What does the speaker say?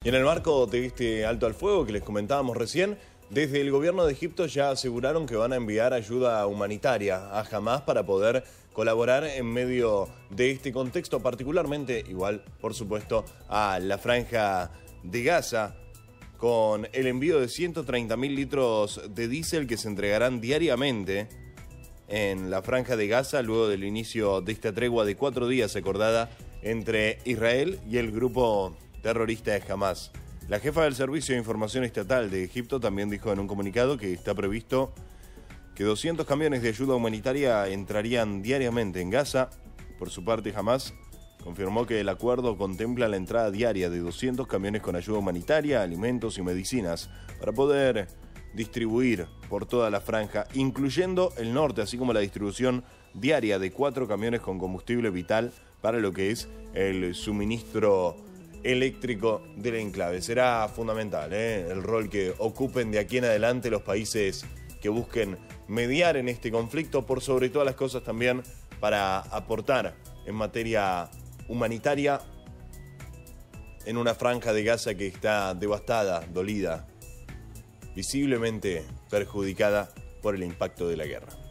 Y en el marco de este alto al fuego que les comentábamos recién, desde el gobierno de Egipto ya aseguraron que van a enviar ayuda humanitaria a Hamás para poder colaborar en medio de este contexto, particularmente igual, por supuesto, a la franja de Gaza, con el envío de 130.000 litros de diésel que se entregarán diariamente en la franja de Gaza luego del inicio de esta tregua de 4 días acordada entre Israel y el grupo terrorista de Hamás. La jefa del Servicio de Información Estatal de Egipto también dijo en un comunicado que está previsto que 200 camiones de ayuda humanitaria entrarían diariamente en Gaza. Por su parte, Hamás confirmó que el acuerdo contempla la entrada diaria de 200 camiones con ayuda humanitaria, alimentos y medicinas para poder distribuir por toda la franja, incluyendo el norte, así como la distribución diaria de 4 camiones con combustible vital para lo que es el suministro eléctrico del enclave. Será fundamental el rol que ocupen de aquí en adelante los países que busquen mediar en este conflicto, por sobre todas las cosas también para aportar en materia humanitaria en una franja de Gaza que está devastada, dolida, visiblemente perjudicada por el impacto de la guerra.